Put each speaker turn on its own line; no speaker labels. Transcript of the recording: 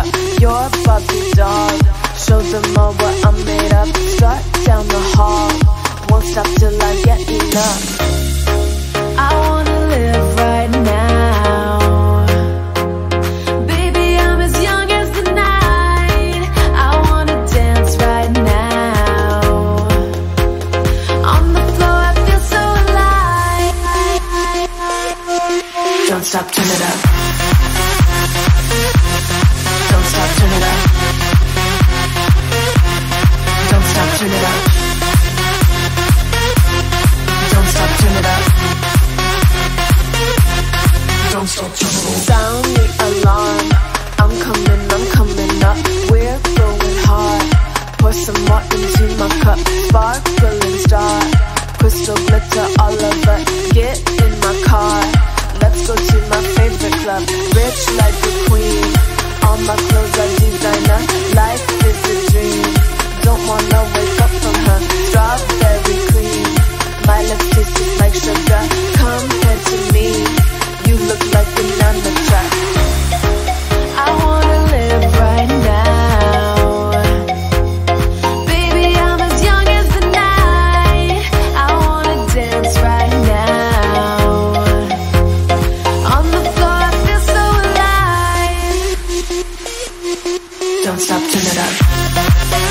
cup. You're a Barbie doll. Show them all what I'm made of. Strut down the hall. Won't stop till I get enough. I wanna live right now. Baby, I'm as young as the night. I wanna dance right now. On the floor, I feel so alive. Don't stop, turn it up. Don't stop, turn it up. Don't stop, turn it up. Don't stop, turn it up. Don't stop, turn it up. Sound the alarm. I'm coming up. We're going hard. Pour some more into my cup. Sparkling star. Crystal glitter all over. Get in my car. Let's go to my favorite club. Rich like a queen. All my clothes are designer. Life is a dream. Don't wanna wake up from her. Strawberry cream. My lips taste just like sugar. Compared to me, you look like an amateur. I wanna live right now. Baby, I'm as young as the night. I wanna dance right now. On the floor, I feel so alive. Don't stop, turn it up.